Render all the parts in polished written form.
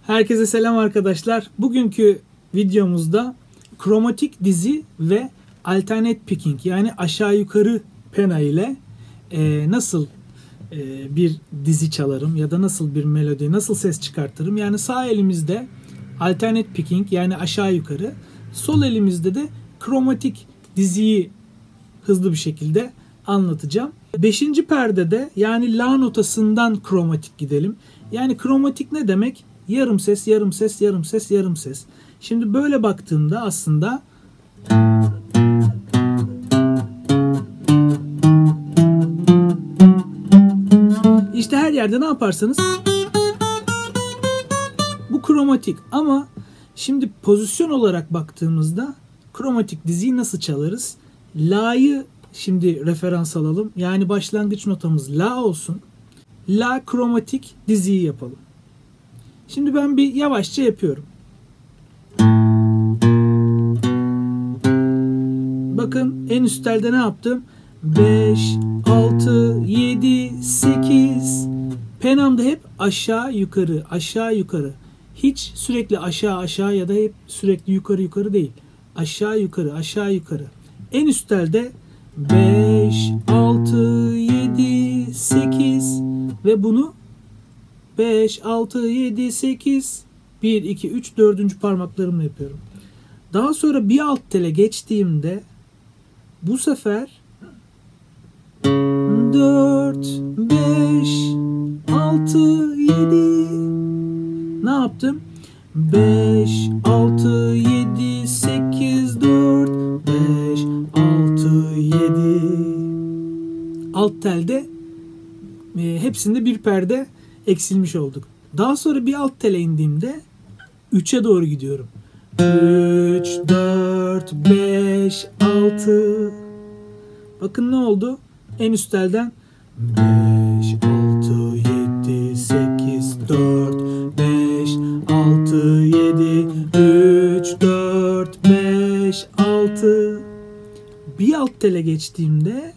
Herkese selam arkadaşlar. Bugünkü videomuzda kromatik dizi ve alternate picking yani aşağı yukarı pena ile nasıl bir dizi çalarım ya da nasıl bir melodi, nasıl ses çıkartırım. Yani sağ elimizde alternate picking yani aşağı yukarı, sol elimizde de kromatik diziyi hızlı bir şekilde anlatacağım. 5. perdede yani la notasından kromatik gidelim. Yani kromatik ne demek? Yarım ses, yarım ses, yarım ses, yarım ses. Şimdi böyle baktığımda aslında işte her yerde ne yaparsanız bu kromatik. Ama şimdi pozisyon olarak baktığımızda kromatik diziyi nasıl çalarız? La'yı şimdi referans alalım. Yani başlangıç notamız la olsun. La kromatik diziyi yapalım. Şimdi ben bir yavaşça yapıyorum. Bakın en üst telde ne yaptım? 5, 6, 7, 8. Penamda hep aşağı yukarı, aşağı yukarı. Hiç sürekli aşağı aşağı ya da hep sürekli yukarı yukarı değil. Aşağı yukarı, aşağı yukarı. En üst telde 5, 6, 7, 8 ve bunu 5, 6, 7, 8, 1, 2, 3, 4. parmaklarımla yapıyorum. Daha sonra bir alt tele geçtiğimde bu sefer 4, 5, 6, 7 ne yaptım? 5, 6, 7, 8, 4, 5, 6, 7 alt telde hepsinde bir perde eksilmiş olduk. Daha sonra bir alt tele indiğimde 3'e doğru gidiyorum. 3, 4, 5, 6. Bakın ne oldu? En üst telden 5, 6, 7, 8, 4, 5, 6, 7, 3, 4, 5, 6. Bir alt tele geçtiğimde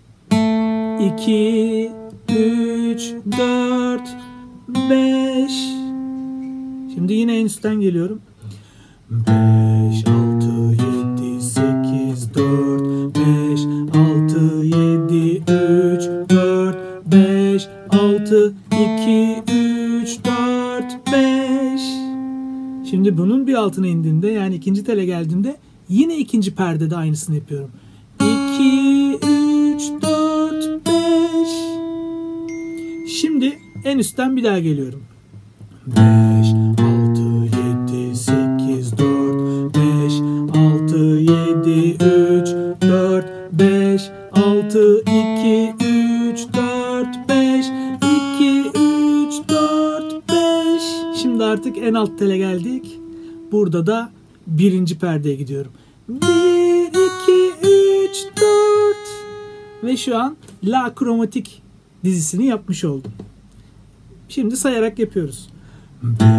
2, 3, 4, 5. Şimdi yine en üstten geliyorum. 5, 6, 7, 8, 4, 5, 6, 7, 3, 4, 5, 6, 2, 3, 4, 5. Şimdi bunun bir altına indiğimde yani ikinci tele geldiğimde yine ikinci perdede aynısını yapıyorum. 2, 3, 4, 5. Şimdi en üstten bir daha geliyorum. 5, 6, 7, 8, 4, 5, 6, 7, 3, 4, 5, 6, 2, 3, 4, 5, 2, 3, 4, 5. Şimdi artık en alt tele geldik. Burada da birinci perdeye gidiyorum. 1, 2, 3, 4 ve şu an la kromatik dizisini yapmış oldum. Şimdi sayarak yapıyoruz. 5, 6,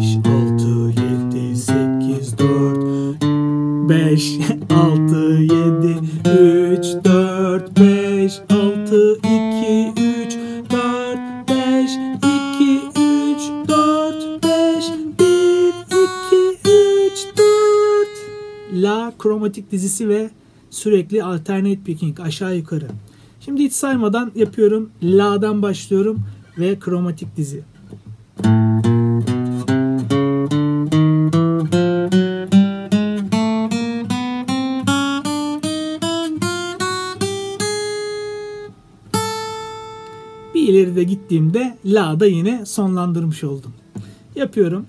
7, 8, 4, 5, 6, 7, 3, 4, 5, 6, 2, 3, 4, 5, 2, 3, 4, 5, 1, 2, 3, 4. La kromatik dizisi ve sürekli alternate picking aşağı yukarı. Şimdi hiç saymadan yapıyorum. La'dan başlıyorum ve kromatik dizi. Bir ileride gittiğimde La'da yine sonlandırmış oldum. Yapıyorum.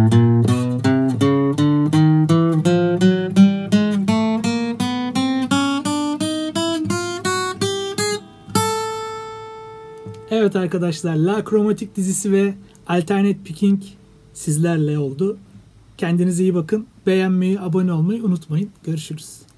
Evet arkadaşlar, La Kromatik dizisi ve Alternate Picking sizlerle oldu. Kendinize iyi bakın. Beğenmeyi, abone olmayı unutmayın. Görüşürüz.